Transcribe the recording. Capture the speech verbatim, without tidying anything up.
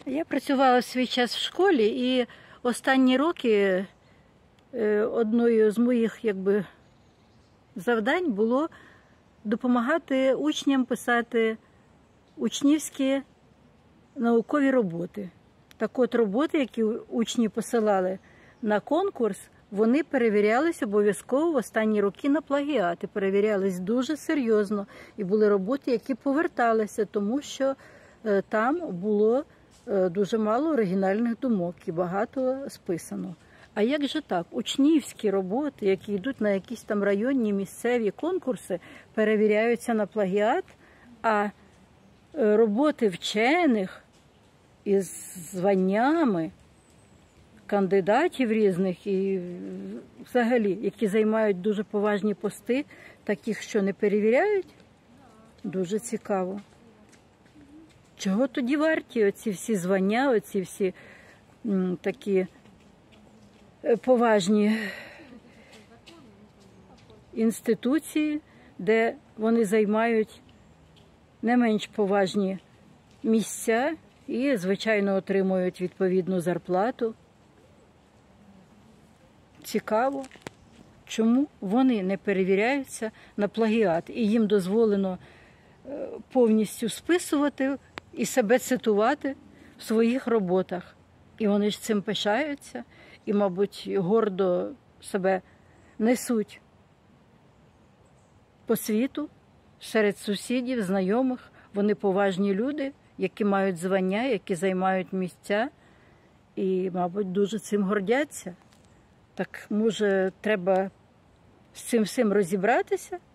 Я працювала свій час в школі, і останні роки одною з моїх якби, завдань було допомагати учням писати учнівські наукові роботи. Так от роботи, які учні посилали на конкурс, вони перевірялись обов'язково в останні роки на плагіат. І перевірялись дуже серйозно. І були роботи, які поверталися, тому що там було дуже мало оригінальних думок і багато списано. А як же так? Учнівські роботи, які йдуть на якісь там районні, місцеві конкурси, перевіряються на плагіат, а роботи вчених із званнями кандидатів різних і взагалі, які займають дуже поважні пости, таких, що не перевіряють? Дуже цікаво. Чого тоді варті оці всі звання, оці всі м, такі поважні інституції, де вони займають не менш поважні місця і, звичайно, отримують відповідну зарплату. Цікаво, чому вони не перевіряються на плагіат, і їм дозволено повністю списувати і себе цитувати в своїх роботах. І вони ж цим пишаються, і, мабуть, гордо себе несуть по світу, серед сусідів, знайомих. Вони поважні люди, які мають звання, які займають місця і, мабуть, дуже цим гордяться. Так, може, треба з цим всім розібратися?